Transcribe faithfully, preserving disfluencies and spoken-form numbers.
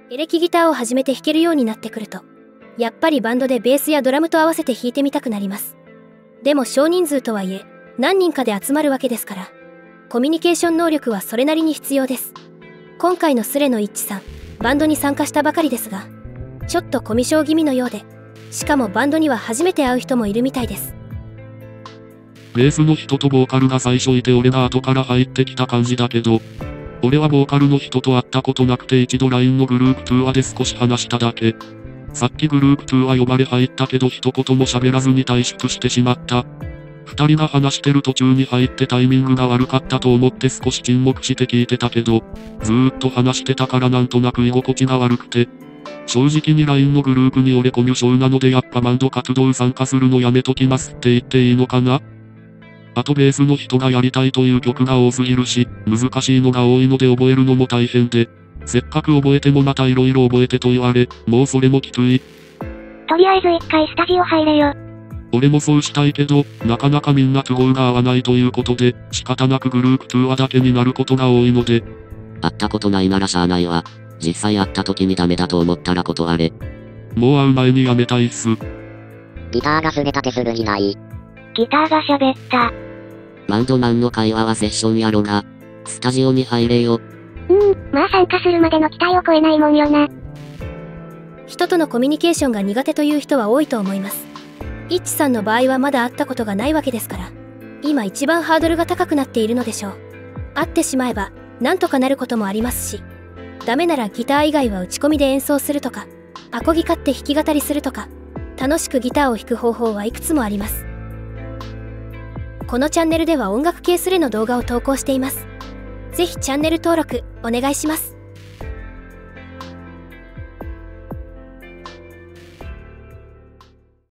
エレキギターを始めて弾けるようになってくると、やっぱりバンドでベースやドラムと合わせて弾いてみたくなります。でも少人数とはいえ、何人かで集まるわけですから、コミュニケーション能力はそれなりに必要です。今回のスレのイッチさん、バンドに参加したばかりですが、ちょっとコミュ障気味のようで、しかもバンドには初めて会う人もいるみたいです。 ベースの人とボーカルが最初いて俺が後から入ってきた感じだけど、俺はボーカルの人と会ったことなくて一度 ライン のグループ通話で少し話しただけ。さっきグループ通話呼ばれ入ったけど一言も喋らずに退出してしまった。二人が話してる途中に入ってタイミングが悪かったと思って少し沈黙して聞いてたけど、ずーっと話してたからなんとなく居心地が悪くて。正直に ライン のグループに俺コミュ障なのでやっぱバンド活動参加するのやめときますって言っていいのかな？あとベースの人がやりたいという曲が多すぎるし、難しいのが多いので覚えるのも大変で、せっかく覚えてもまた色々覚えてと言われ、もうそれもきつい。 とりあえず一回スタジオ入れよ。 俺もそうしたいけど、なかなかみんな都合が合わないということで、仕方なくグループ通話だけになることが多いので。 会ったことないならしゃあないわ。実際会った時にダメだと思ったら断れ。 もう会う前にやめたいっす。 ギターがすれ立てする日ない。 ギターが喋った。 バンドマンの会話はセッションやろが、スタジオに入れよ。 うーん、まあ参加するまでの期待を超えないもんよな。 人とのコミュニケーションが苦手という人は多いと思います。イッチさんの場合はまだ会ったことがないわけですから、今一番ハードルが高くなっているのでしょう。会ってしまえば、なんとかなることもありますし、ダメならギター以外は打ち込みで演奏するとか、アコギ買って弾き語りするとか、楽しくギターを弾く方法はいくつもあります。このチャンネルでは音楽系スレの動画を投稿しています。ぜひチャンネル登録お願いします。